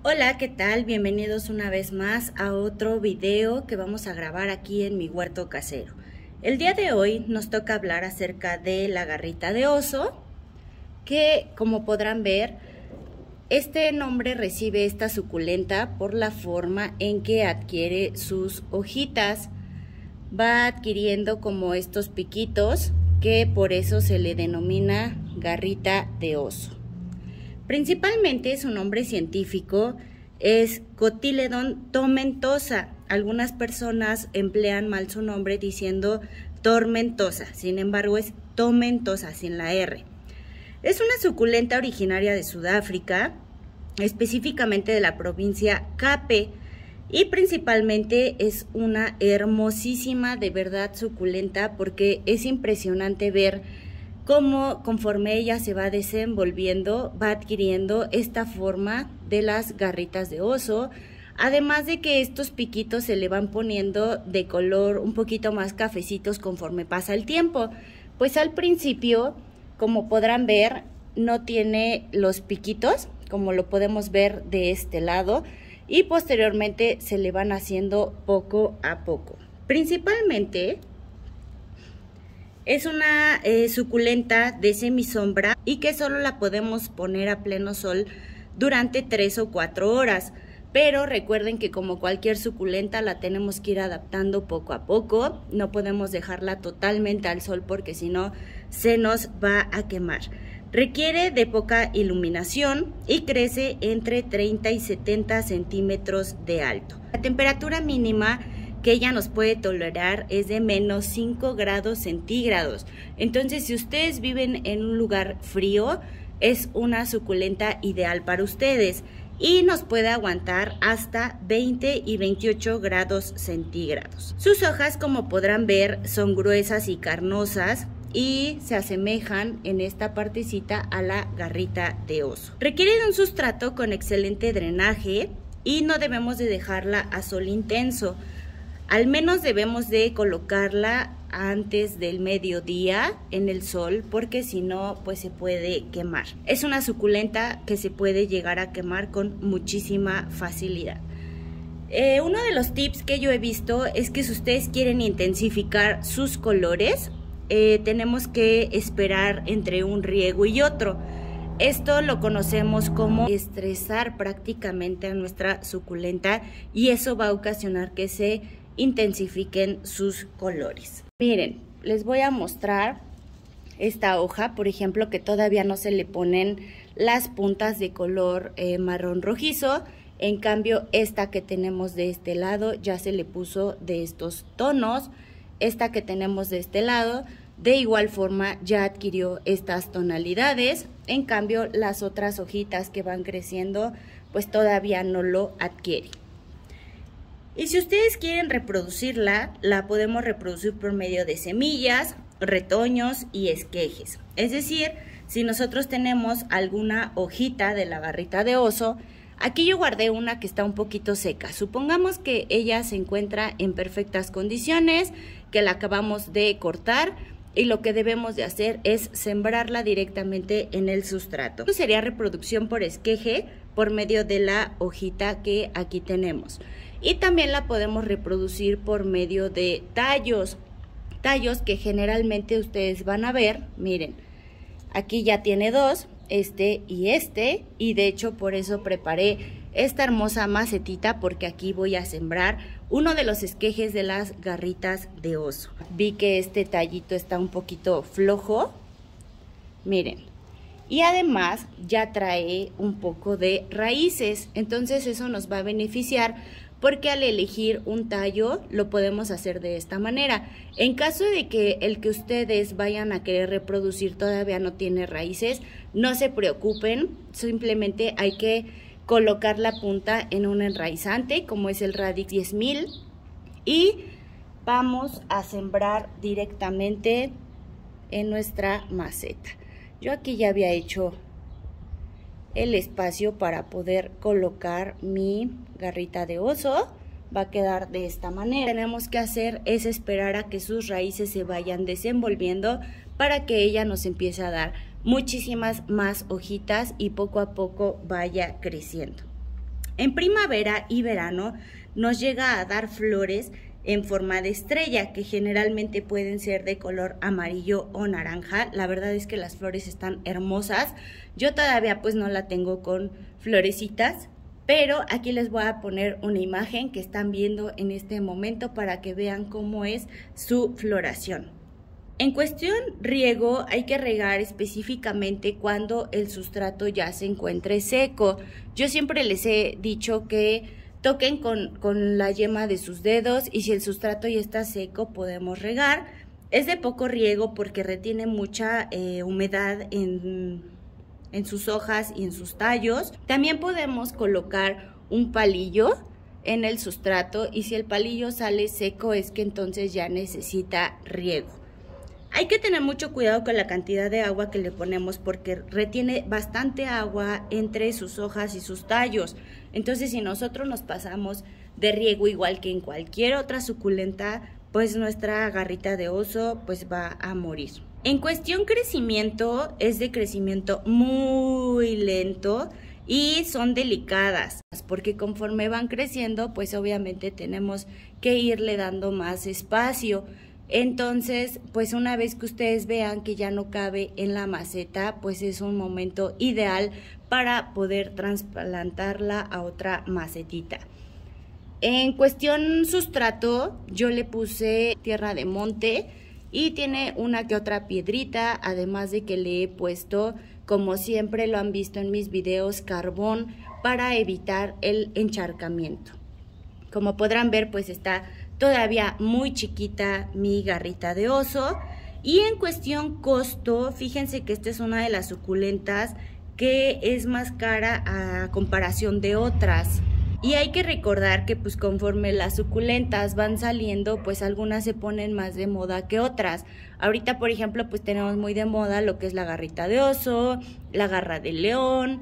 Hola, ¿qué tal? Bienvenidos una vez más a otro video que vamos a grabar aquí en mi huerto casero. El día de hoy nos toca hablar acerca de la garrita de oso, que como podrán ver, este nombre recibe esta suculenta por la forma en que adquiere sus hojitas. Va adquiriendo como estos piquitos, que por eso se le denomina garrita de oso. Principalmente su nombre científico es Cotyledon tomentosa. Algunas personas emplean mal su nombre diciendo tormentosa, sin embargo es tomentosa sin la R. Es una suculenta originaria de Sudáfrica, específicamente de la provincia Cape, y principalmente es una hermosísima, de verdad suculenta, porque es impresionante ver cómo conforme ella se va desenvolviendo, va adquiriendo esta forma de las garritas de oso, además de que estos piquitos se le van poniendo de color un poquito más cafecitos conforme pasa el tiempo. Pues al principio, como podrán ver, no tiene los piquitos, como lo podemos ver de este lado, y posteriormente se le van haciendo poco a poco. Principalmente es una suculenta de semisombra y que solo la podemos poner a pleno sol durante 3 o 4 horas. Pero recuerden que como cualquier suculenta la tenemos que ir adaptando poco a poco. No podemos dejarla totalmente al sol porque si no se nos va a quemar. Requiere de poca iluminación y crece entre 30 y 70 centímetros de alto. La temperatura mínima que ella nos puede tolerar es de menos 5 grados centígrados. Entonces, si ustedes viven en un lugar frío, es una suculenta ideal para ustedes y nos puede aguantar hasta 20 y 28 grados centígrados. Sus hojas, como podrán ver, son gruesas y carnosas y se asemejan en esta partecita a la garrita de oso. Requiere de un sustrato con excelente drenaje y no debemos de dejarla a sol intenso. Al menos debemos de colocarla antes del mediodía en el sol, porque si no, pues se puede quemar. Es una suculenta que se puede llegar a quemar con muchísima facilidad. Uno de los tips que yo he visto es que si ustedes quieren intensificar sus colores, tenemos que esperar entre un riego y otro. Esto lo conocemos como estresar prácticamente a nuestra suculenta y eso va a ocasionar que se intensifiquen sus colores. Miren, les voy a mostrar esta hoja, por ejemplo, que todavía no se le ponen las puntas de color marrón rojizo. En cambio, esta que tenemos de este lado ya se le puso de estos tonos. Esta que tenemos de este lado, de igual forma, ya adquirió estas tonalidades. En cambio, las otras hojitas que van creciendo, pues todavía no lo adquieren. Y si ustedes quieren reproducirla, la podemos reproducir por medio de semillas, retoños y esquejes. Es decir, si nosotros tenemos alguna hojita de la garrita de oso, aquí yo guardé una que está un poquito seca. Supongamos que ella se encuentra en perfectas condiciones, que la acabamos de cortar y lo que debemos de hacer es sembrarla directamente en el sustrato. Esto sería reproducción por esqueje por medio de la hojita que aquí tenemos. Y también la podemos reproducir por medio de tallos que generalmente ustedes van a ver. Miren, aquí ya tiene dos, este, y de hecho por eso preparé esta hermosa macetita, porque aquí voy a sembrar uno de los esquejes de las garritas de oso. Vi que este tallito está un poquito flojo, miren, y además ya trae un poco de raíces, entonces eso nos va a beneficiar porque al elegir un tallo lo podemos hacer de esta manera. En caso de que el que ustedes vayan a querer reproducir todavía no tiene raíces, no se preocupen, simplemente hay que colocar la punta en un enraizante como es el Radix 10000 y vamos a sembrar directamente en nuestra maceta. Yo aquí ya había hecho el espacio para poder colocar mi garrita de oso. Va a quedar de esta manera. Lo que tenemos que hacer es esperar a que sus raíces se vayan desenvolviendo para que ella nos empiece a dar muchísimas más hojitas y poco a poco vaya creciendo. En primavera y verano nos llega a dar flores en forma de estrella, que generalmente pueden ser de color amarillo o naranja. La verdad es que las flores están hermosas. Yo todavía pues no la tengo con florecitas, pero aquí les voy a poner una imagen que están viendo en este momento para que vean cómo es su floración. En cuestión riego, hay que regar específicamente cuando el sustrato ya se encuentre seco. Yo siempre les he dicho que toquen con la yema de sus dedos y si el sustrato ya está seco podemos regar. Es de poco riego porque retiene mucha humedad en sus hojas y en sus tallos. También podemos colocar un palillo en el sustrato y si el palillo sale seco es que entonces ya necesita riego. Hay que tener mucho cuidado con la cantidad de agua que le ponemos porque retiene bastante agua entre sus hojas y sus tallos. Entonces, si nosotros nos pasamos de riego igual que en cualquier otra suculenta, pues nuestra garrita de oso pues va a morir. En cuestión crecimiento, es de crecimiento muy lento y son delicadas porque conforme van creciendo, pues obviamente tenemos que irle dando más espacio. Entonces, pues una vez que ustedes vean que ya no cabe en la maceta, pues es un momento ideal para poder trasplantarla a otra macetita. En cuestión sustrato, yo le puse tierra de monte y tiene una que otra piedrita, además de que le he puesto, como siempre lo han visto en mis videos, carbón para evitar el encharcamiento. Como podrán ver, pues está todavía muy chiquita mi garrita de oso. Y en cuestión costo, fíjense que esta es una de las suculentas que es más cara a comparación de otras. Y hay que recordar que pues conforme las suculentas van saliendo, pues algunas se ponen más de moda que otras. Ahorita, por ejemplo, pues tenemos muy de moda lo que es la garrita de oso, la garra de león,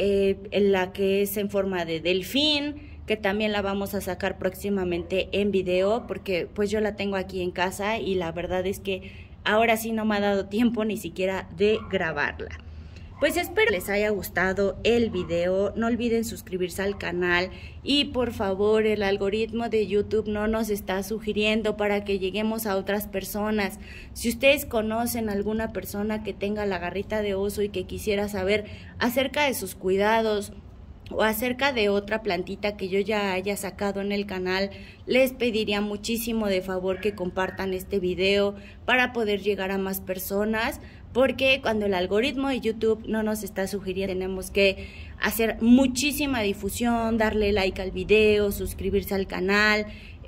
la que es en forma de delfín, que también la vamos a sacar próximamente en video porque pues yo la tengo aquí en casa y la verdad es que ahora sí no me ha dado tiempo ni siquiera de grabarla. Pues espero les haya gustado el video, no olviden suscribirse al canal y por favor el algoritmo de YouTube no nos está sugiriendo para que lleguemos a otras personas. Si ustedes conocen a alguna persona que tenga la garrita de oso y que quisiera saber acerca de sus cuidados o acerca de otra plantita que yo ya haya sacado en el canal, les pediría muchísimo de favor que compartan este video para poder llegar a más personas, porque cuando el algoritmo de YouTube no nos está sugiriendo, tenemos que hacer muchísima difusión, darle like al video, suscribirse al canal.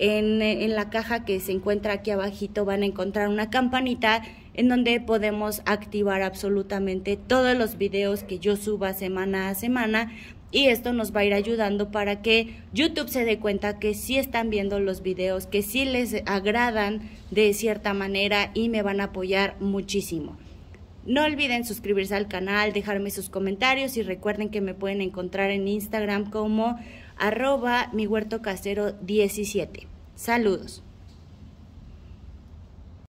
En la caja que se encuentra aquí abajito van a encontrar una campanita en donde podemos activar absolutamente todos los videos que yo suba semana a semana. Y esto nos va a ir ayudando para que YouTube se dé cuenta que sí están viendo los videos, que sí les agradan de cierta manera y me van a apoyar muchísimo. No olviden suscribirse al canal, dejarme sus comentarios y recuerden que me pueden encontrar en Instagram como @mihuertocasero17. Saludos.